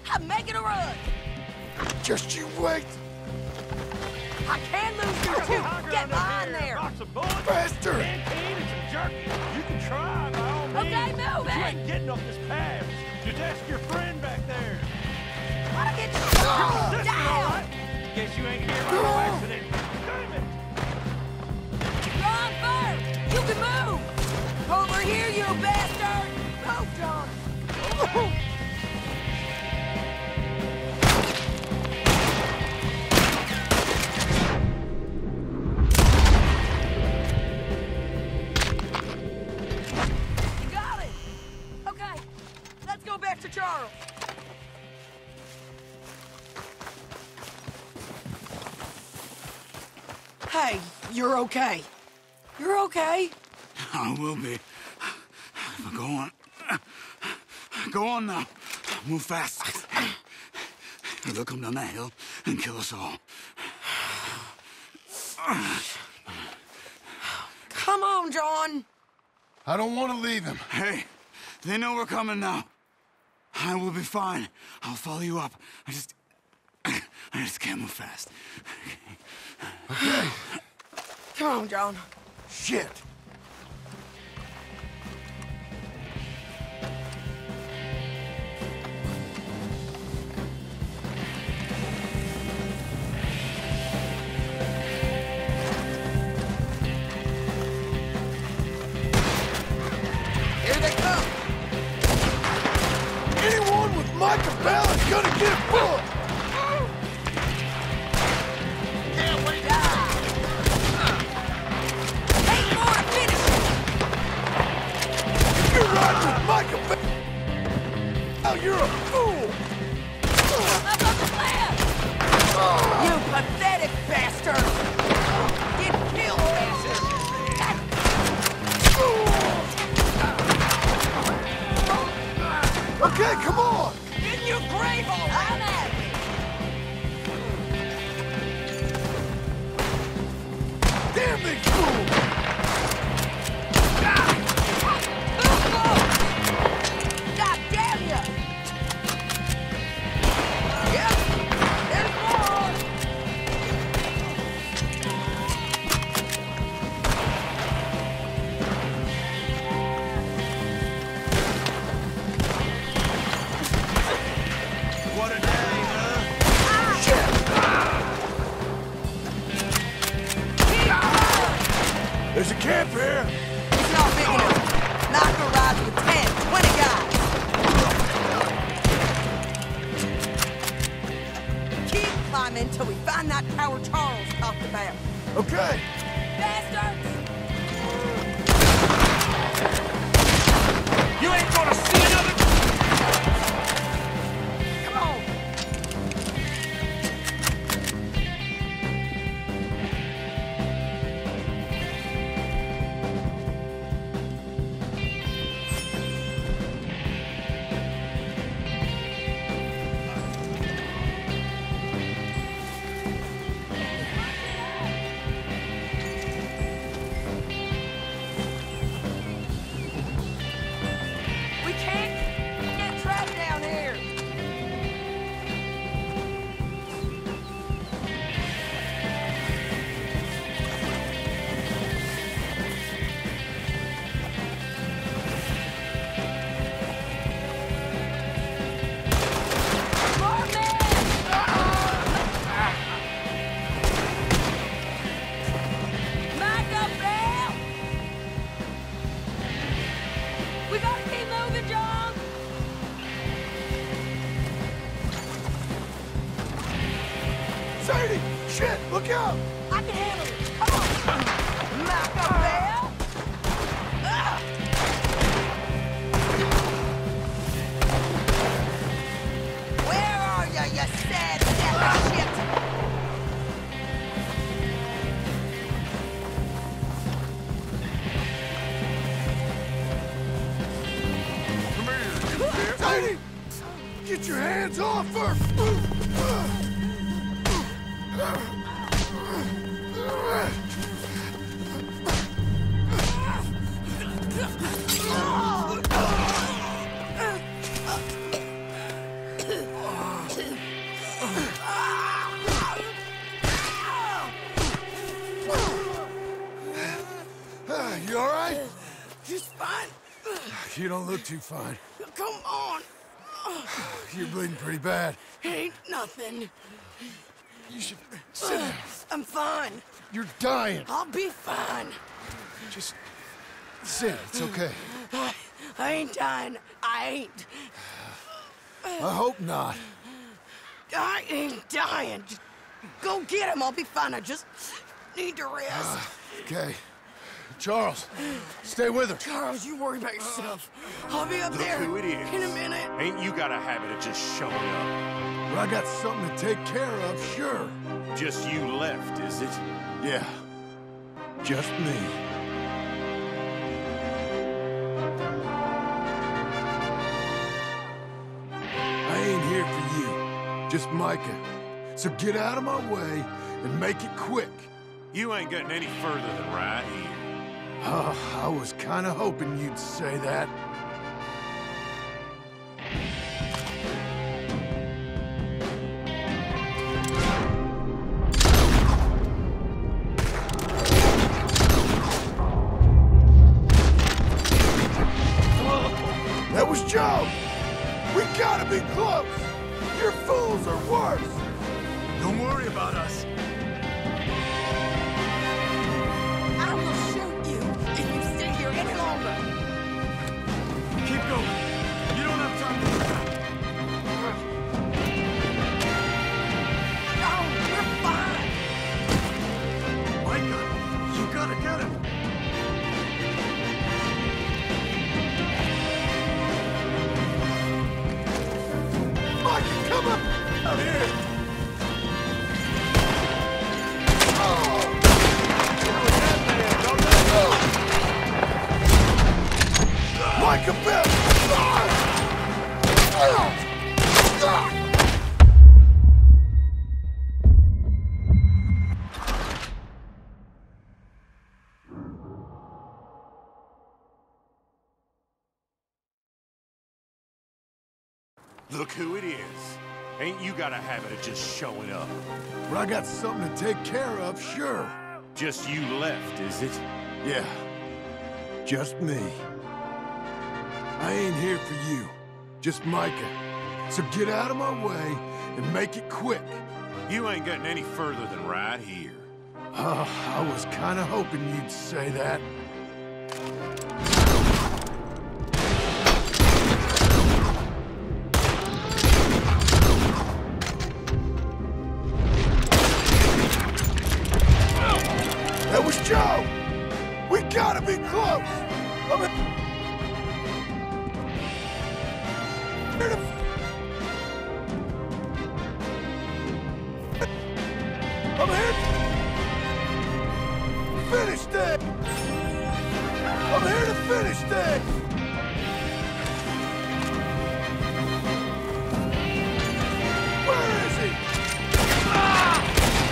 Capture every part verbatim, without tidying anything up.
I'm making a run. Just you wait. I can lose you too. Get behind there. Lots of bullets, Faster. canteen, and some jerky. You can try by all means. Okay, move but you it. ain't getting up this path. Just ask your friend back there. I'll get you This down. is all right. Guess you ain't here by no accident. Damn it. Run first. You can move. Over here, you bastard. Move, John. You got it. Okay, let's go back to Charles. Hey, you're okay. You're okay. I will be. But go on. Go on now. Move fast. They'll come down that hill and kill us all. Come on, John. I don't want to leave him. Hey, they know we're coming now. I will be fine. I'll follow you up. I just... I just can't move fast. Okay. Come on, John. Shit. Here they come. Anyone with Micah Bell is gonna get a bullet. Can't wait. Eight more to finish. You're riding with Micah Bell. Oh, you're a fool. Up on the left. You pathetic bastard. Get killed, bastard. Okay, come on. In your grave, all right. I'm at it. Damn these fools. God damn ya! Yep, there's more! What a day, huh? There's a camp here. It's not big enough. Knocker rides with ten, twenty guys. Keep climbing till we find that tower Charles talked about. Okay. Bastards! You ain't gonna see another... Come on! We can't get trapped down here. More men! Micah Bell! We gotta keep moving, John! Sadie, shit, look out. I can handle it. Come on. Micah Bell. Ah. Where are you, you sad sack of shit? Sadie, get your hands off her. right? Just fine. You don't look too fine. Come on. You're bleeding pretty bad. Ain't nothing. You should sit down. I'm fine. You're dying. I'll be fine. Just sit. It's okay. I, I ain't dying. I ain't. I hope not. I ain't dying. Just go get him. I'll be fine. I just need to rest. Okay. Charles, stay with her. Charles, you worry about yourself. I'll be up Look there who it is. in a minute. Ain't you got a habit of just showing up? But I got something to take care of, sure. Just you left, is it? Yeah. Just me. I ain't here for you. Just Micah. So get out of my way and make it quick. You ain't getting any further than right here. Oh, I was kind of hoping you'd say that. That was Joe! We gotta be close! Your fools are worse! Don't worry about us. I will shoot you if you stay here any longer. Keep going. You don't have time to do that. No, we're fine. Micah, you gotta get him. Micah, come up out here! Micah Bill! Look who it is. Ain't you got a habit of just showing up? But I got something to take care of, sure. Just you left, is it? Yeah. Just me. I ain't here for you. Just Micah. So get out of my way and make it quick. You ain't getting any further than right here. Oh, I was kind of hoping you'd say that. That was Joe! We gotta be close! I'm here to... I'm here to finish this! I'm here to finish this! Where is he? Ah!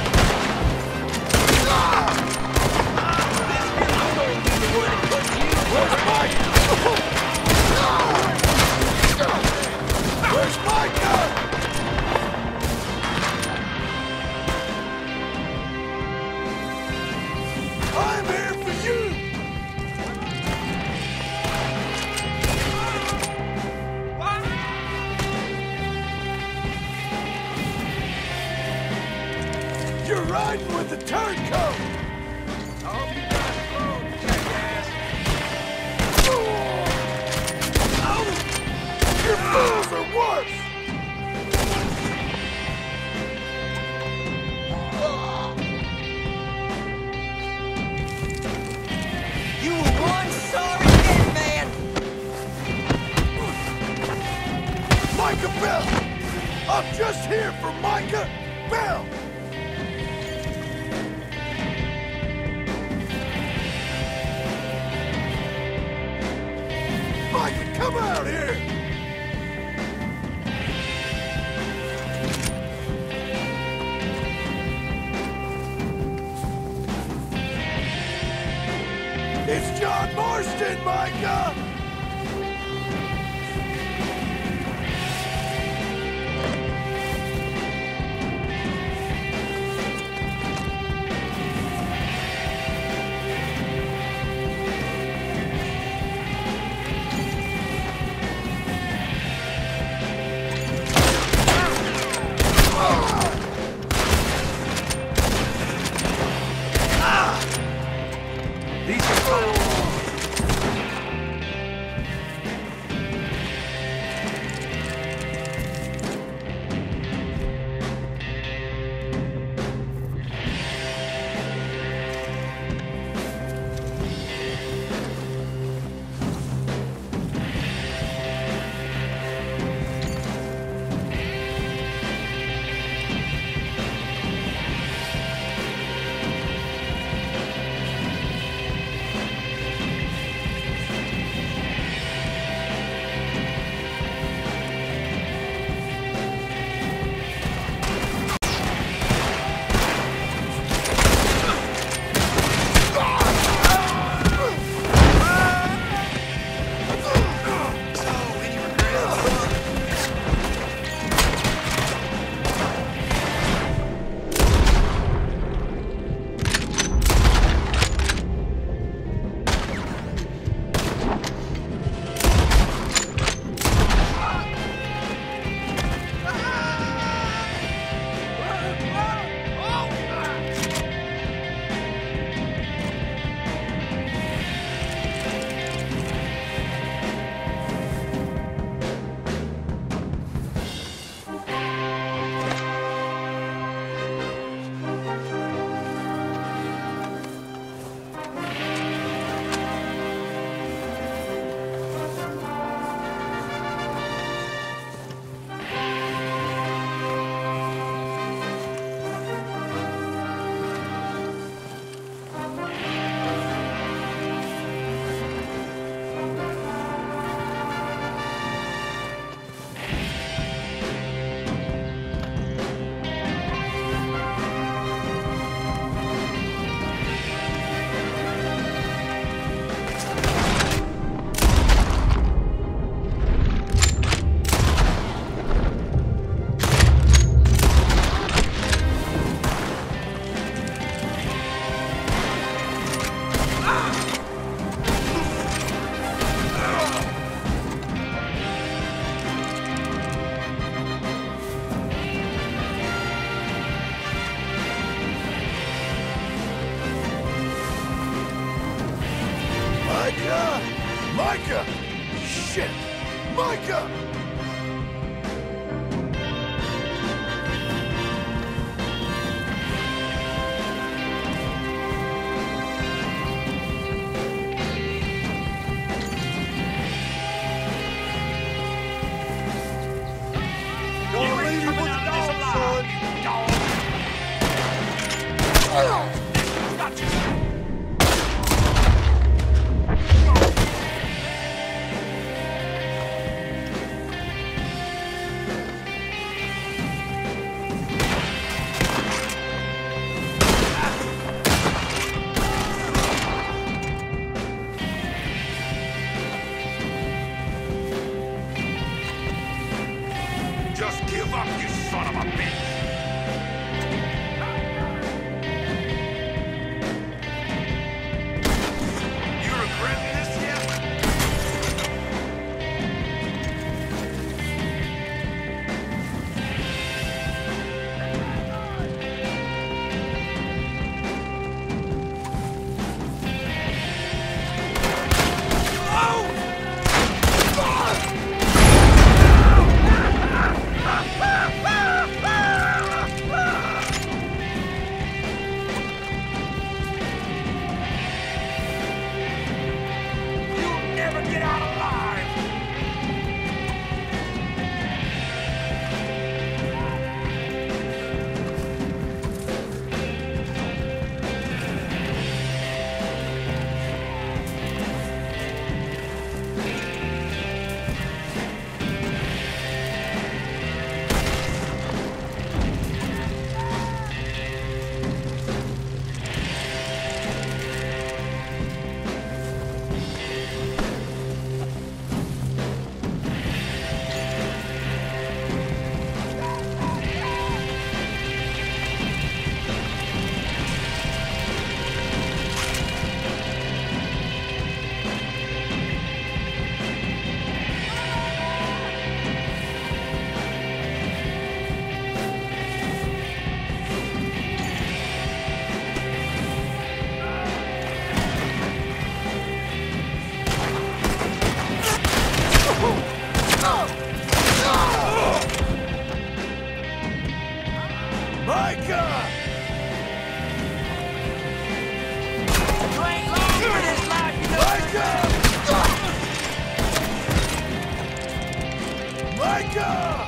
Ah! Where's Mike? Where's Micah? I'm here for you! You're riding with the turncoat! Your fools are worse! You one sorry dead man. Micah Bill! I'm just here for Micah Bill! Micah, come out here! It's John Marston, Micah! Uh, Micah! Shit! Micah! Just give up, you son of a bitch! You regretting this yet? Micah! You ain't long for this life, you know. Micah! Micah!